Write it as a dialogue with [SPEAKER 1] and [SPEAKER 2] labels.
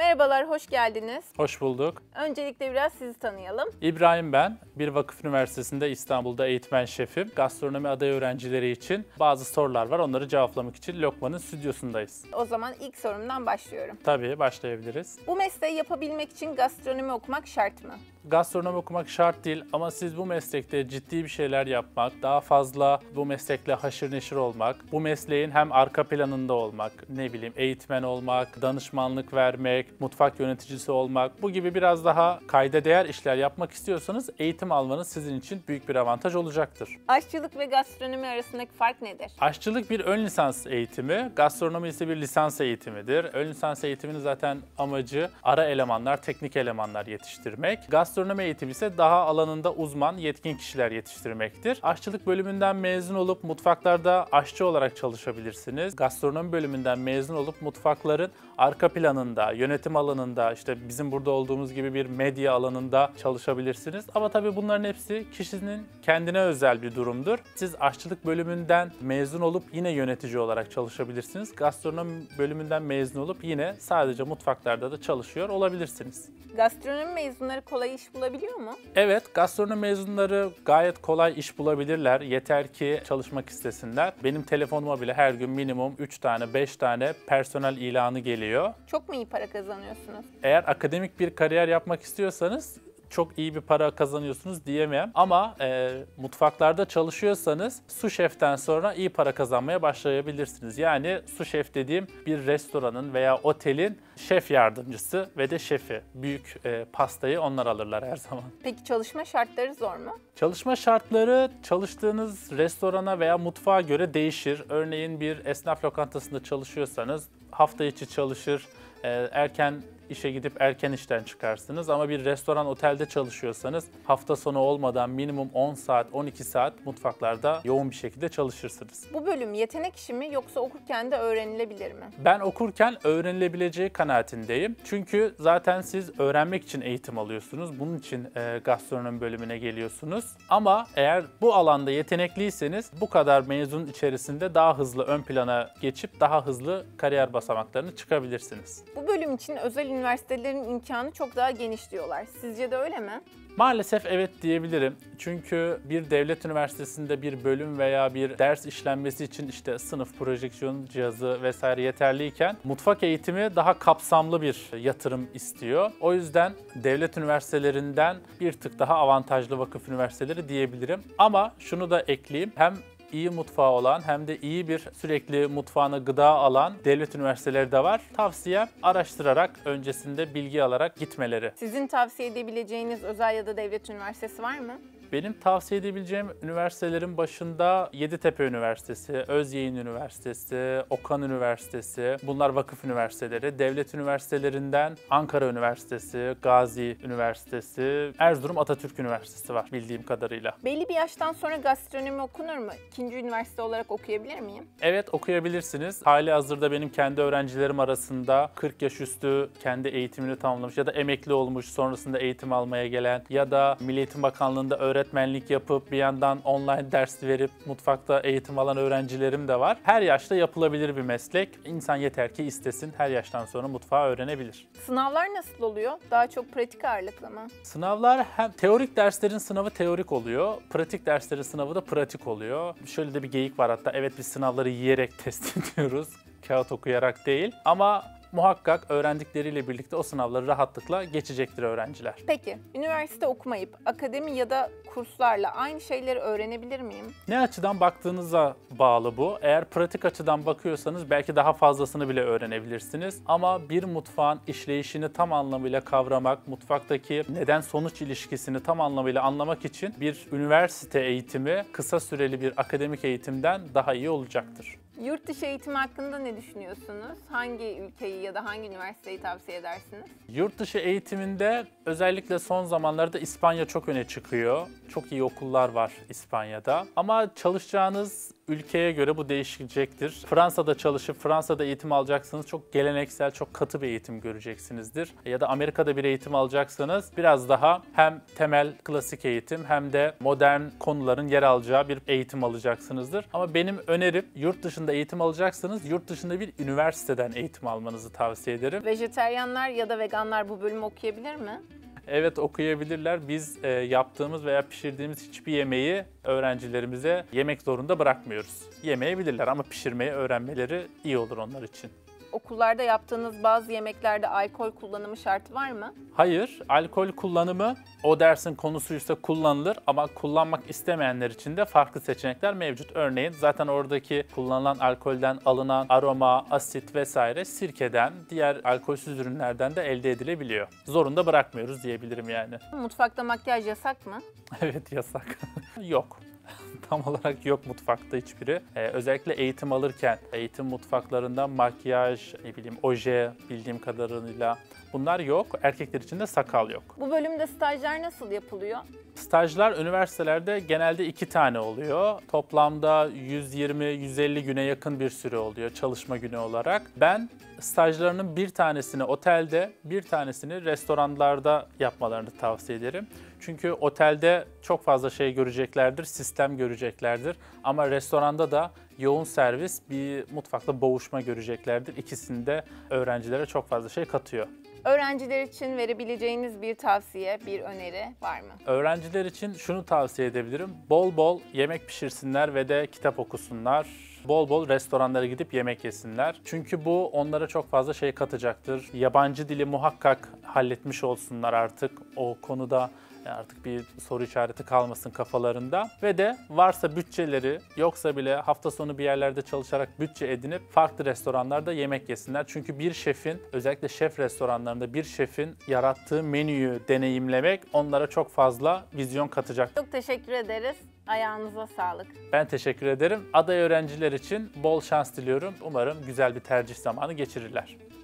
[SPEAKER 1] Merhabalar, hoş geldiniz.
[SPEAKER 2] Hoş bulduk.
[SPEAKER 1] Öncelikle biraz sizi tanıyalım.
[SPEAKER 2] İbrahim ben. Bir vakıf üniversitesinde İstanbul'da eğitmen şefim. Gastronomi aday öğrencileri için bazı sorular var. Onları cevaplamak için Lokman'ın stüdyosundayız.
[SPEAKER 1] O zaman ilk sorumdan başlıyorum.
[SPEAKER 2] Tabii başlayabiliriz.
[SPEAKER 1] Bu mesleği yapabilmek için gastronomi okumak şart mı?
[SPEAKER 2] Gastronomi okumak şart değil ama siz bu meslekte ciddi bir şeyler yapmak, daha fazla bu meslekle haşır neşir olmak, bu mesleğin hem arka planında olmak, eğitmen olmak, danışmanlık vermek, mutfak yöneticisi olmak, bu gibi biraz daha kayda değer işler yapmak istiyorsanız eğitim almanız sizin için büyük bir avantaj olacaktır.
[SPEAKER 1] Aşçılık ve gastronomi arasındaki fark nedir?
[SPEAKER 2] Aşçılık bir ön lisans eğitimi, gastronomi ise bir lisans eğitimidir. Ön lisans eğitiminin zaten amacı ara elemanlar, teknik elemanlar yetiştirmek. Gastronomi eğitimi ise daha alanında uzman, yetkin kişiler yetiştirmektir. Aşçılık bölümünden mezun olup mutfaklarda aşçı olarak çalışabilirsiniz. Gastronomi bölümünden mezun olup mutfakların arka planında, yönetim alanında, işte bizim burada olduğumuz gibi bir medya alanında çalışabilirsiniz. Ama tabii bunların hepsi kişinin kendine özel bir durumdur. Siz aşçılık bölümünden mezun olup yine yönetici olarak çalışabilirsiniz. Gastronomi bölümünden mezun olup yine sadece mutfaklarda da çalışıyor olabilirsiniz.
[SPEAKER 1] Gastronomi mezunları kolay iş bulabiliyor mu?
[SPEAKER 2] Evet, gastronomi mezunları gayet kolay iş bulabilirler. Yeter ki çalışmak istesinler. Benim telefonuma bile her gün minimum 3 tane, 5 tane personel ilanı geliyor.
[SPEAKER 1] Çok mu iyi para kazanıyorsunuz?
[SPEAKER 2] Eğer akademik bir kariyer yapmak istiyorsanız çok iyi bir para kazanıyorsunuz diyemem. Ama mutfaklarda çalışıyorsanız su şeften sonra iyi para kazanmaya başlayabilirsiniz. Yani su şef dediğim bir restoranın veya otelin şef yardımcısı ve de şefi. Büyük pastayı onlar alırlar her zaman.
[SPEAKER 1] Peki çalışma şartları zor mu?
[SPEAKER 2] Çalışma şartları çalıştığınız restorana veya mutfağa göre değişir. Örneğin bir esnaf lokantasında çalışıyorsanız hafta içi çalışır, erken işe gidip erken işten çıkarsınız ama bir restoran, otelde çalışıyorsanız hafta sonu olmadan minimum 10 saat, 12 saat mutfaklarda yoğun bir şekilde çalışırsınız.
[SPEAKER 1] Bu bölüm yetenek işi mi yoksa okurken de öğrenilebilir mi?
[SPEAKER 2] Ben okurken öğrenilebileceği kanaatindeyim. Çünkü zaten siz öğrenmek için eğitim alıyorsunuz. Bunun için gastronomi bölümüne geliyorsunuz. Ama eğer bu alanda yetenekliyseniz bu kadar mezun içerisinde daha hızlı ön plana geçip daha hızlı kariyer basamaklarını çıkabilirsiniz.
[SPEAKER 1] Bu bölüm için özel üniversitelerin imkanı çok daha geniş diyorlar. Sizce de öyle mi?
[SPEAKER 2] Maalesef evet diyebilirim. Çünkü bir devlet üniversitesinde bir bölüm veya bir ders işlenmesi için işte sınıf, projeksiyon cihazı vesaire yeterliyken mutfak eğitimi daha kapsamlı bir yatırım istiyor. O yüzden devlet üniversitelerinden bir tık daha avantajlı vakıf üniversiteleri diyebilirim. Ama şunu da ekleyeyim. Hem iyi mutfağı olan hem de iyi bir sürekli mutfağına gıda alan devlet üniversiteleri de var. Tavsiyem araştırarak, öncesinde bilgi alarak gitmeleri.
[SPEAKER 1] Sizin tavsiye edebileceğiniz özel ya da devlet üniversitesi var mı?
[SPEAKER 2] Benim tavsiye edebileceğim üniversitelerin başında Yeditepe Üniversitesi, Özyeğin Üniversitesi, Okan Üniversitesi, bunlar vakıf üniversiteleri. Devlet üniversitelerinden Ankara Üniversitesi, Gazi Üniversitesi, Erzurum Atatürk Üniversitesi var bildiğim kadarıyla.
[SPEAKER 1] Belli bir yaştan sonra gastronomi okunur mu? İkinci üniversite olarak okuyabilir miyim?
[SPEAKER 2] Evet, okuyabilirsiniz. Halihazırda benim kendi öğrencilerim arasında 40 yaş üstü kendi eğitimini tamamlamış ya da emekli olmuş, sonrasında eğitim almaya gelen ya da Milli Eğitim Bakanlığı'nda öğretmenlik yapıp bir yandan online ders verip mutfakta eğitim alan öğrencilerim de var. Her yaşta yapılabilir bir meslek. İnsan yeter ki istesin, her yaştan sonra mutfağı öğrenebilir.
[SPEAKER 1] Sınavlar nasıl oluyor? Daha çok pratik ağırlıklı mı?
[SPEAKER 2] Sınavlar hem teorik derslerin sınavı teorik oluyor, pratik derslerin sınavı da pratik oluyor. Şöyle de bir geyik var hatta, evet biz sınavları yiyerek test ediyoruz, kağıt okuyarak değil. Ama muhakkak öğrendikleriyle birlikte o sınavları rahatlıkla geçecektir öğrenciler.
[SPEAKER 1] Peki, üniversite okumayıp akademi ya da kurslarla aynı şeyleri öğrenebilir miyim?
[SPEAKER 2] Ne açıdan baktığınıza bağlı bu. Eğer pratik açıdan bakıyorsanız belki daha fazlasını bile öğrenebilirsiniz. Ama bir mutfağın işleyişini tam anlamıyla kavramak, mutfaktaki neden-sonuç ilişkisini tam anlamıyla anlamak için bir üniversite eğitimi kısa süreli bir akademik eğitimden daha iyi olacaktır.
[SPEAKER 1] Yurt dışı eğitimi hakkında ne düşünüyorsunuz? Hangi ülkeyi ya da hangi üniversiteyi tavsiye edersiniz?
[SPEAKER 2] Yurt dışı eğitiminde özellikle son zamanlarda İspanya çok öne çıkıyor. Çok iyi okullar var İspanya'da. Ama çalışacağınız ülkeye göre bu değişecektir. Fransa'da çalışıp Fransa'da eğitim alacaksanız çok geleneksel, çok katı bir eğitim göreceksinizdir. Ya da Amerika'da bir eğitim alacaksanız biraz daha hem temel klasik eğitim hem de modern konuların yer alacağı bir eğitim alacaksınızdır. Ama benim önerim yurt dışında eğitim alacaksanız yurt dışında bir üniversiteden eğitim almanızı tavsiye ederim.
[SPEAKER 1] Vejeteryanlar ya da veganlar bu bölümü okuyabilir mi?
[SPEAKER 2] Evet, okuyabilirler. Biz yaptığımız veya pişirdiğimiz hiçbir yemeği öğrencilerimize yemek zorunda bırakmıyoruz. Yemeyebilirler ama pişirmeyi öğrenmeleri iyi olur onlar için.
[SPEAKER 1] Okullarda yaptığınız bazı yemeklerde alkol kullanımı şartı var mı?
[SPEAKER 2] Hayır, alkol kullanımı o dersin konusuysa kullanılır ama kullanmak istemeyenler için de farklı seçenekler mevcut. Örneğin zaten oradaki kullanılan alkolden alınan aroma, asit vesaire sirkeden, diğer alkolsüz ürünlerden de elde edilebiliyor. Zorunda bırakmıyoruz diyebilirim yani.
[SPEAKER 1] Mutfakta makyaj yasak mı?
[SPEAKER 2] Evet, yasak. Yok. Tam olarak yok mutfakta hiçbiri. Özellikle eğitim alırken eğitim mutfaklarında makyaj, oje bildiğim kadarıyla bunlar yok. Erkekler için de sakal yok.
[SPEAKER 1] Bu bölümde stajlar nasıl yapılıyor?
[SPEAKER 2] Stajlar üniversitelerde genelde 2 tane oluyor. Toplamda 120-150 güne yakın bir süre oluyor çalışma günü olarak. Ben stajlarının bir tanesini otelde, bir tanesini restoranlarda yapmalarını tavsiye ederim. Çünkü otelde çok fazla şey göreceklerdir, sistem göreceklerdir. Ama restoranda da yoğun servis, bir mutfakla boğuşma göreceklerdir. İkisinde öğrencilere çok fazla şey katıyor.
[SPEAKER 1] Öğrenciler için verebileceğiniz bir tavsiye, bir öneri var mı?
[SPEAKER 2] Öğrenciler için şunu tavsiye edebilirim. Bol bol yemek pişirsinler ve de kitap okusunlar. Bol bol restoranlara gidip yemek yesinler. Çünkü bu onlara çok fazla şey katacaktır. Yabancı dili muhakkak halletmiş olsunlar artık. O konuda artık bir soru işareti kalmasın kafalarında. Ve de varsa bütçeleri, yoksa bile hafta sonu bir yerlerde çalışarak bütçe edinip farklı restoranlarda yemek yesinler. Çünkü bir şefin, özellikle şef restoranlarında bir şefin yarattığı menüyü deneyimlemek onlara çok fazla vizyon katacak.
[SPEAKER 1] Çok teşekkür ederiz. Ayağınıza sağlık.
[SPEAKER 2] Ben teşekkür ederim. Aday öğrenciler için bol şans diliyorum. Umarım güzel bir tercih zamanı geçirirler.